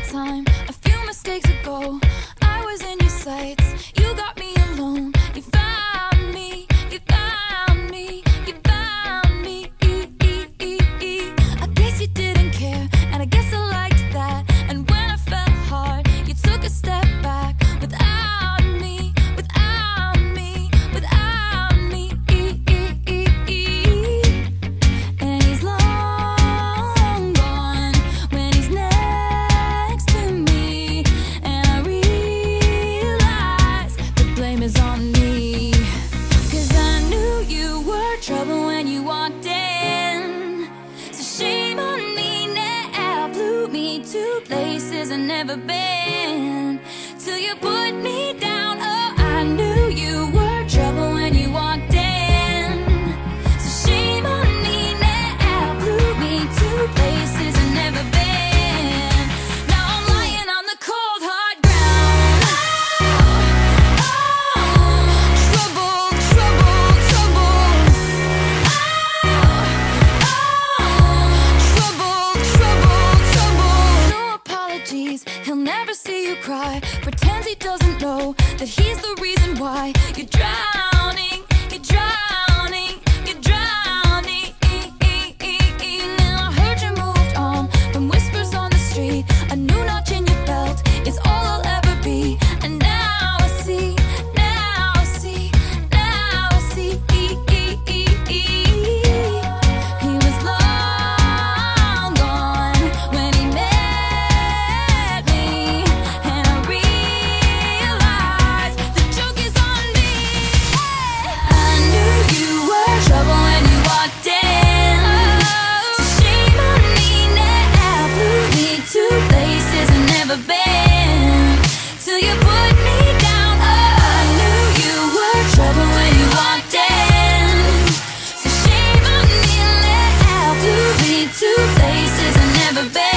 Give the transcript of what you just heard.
time, a few mistakes ago, I was in your sights. You got me alone. You found me. You found me. You found me. I guess you didn't care, and I guess I liked that. And when I fell hard, you took a step back. Without me, without me, without me. And he's long gone when he's next to me. And I realize the blame is on me. 'Cause I knew you were trouble when you walked in. So shame on me now, flew me to places I've never been. Till you put me down, oh, I knew you were trouble when you walked in. So shame on me now, flew me to places I've never been. Now I'm lying on the cold hard ground. Trouble, trouble, trouble. Trouble, trouble, trouble. No apologies, he'll never see you cry. Pretends he doesn't know that he's the reason why you're drowning, you're drowning, you're drowning. Now I heard you moved on from whispers on the street. A new notch in your belt is all I'll ever be. And now I see, now I see, now I see. He was long gone when he met me. And I realized the joke is on me. I knew you were trouble when you walked in. So shame on me now, flew me to places I've never been. Till you put me down, oh, I knew you were trouble when you walked in. So shame on me now, flew me to places I've never been.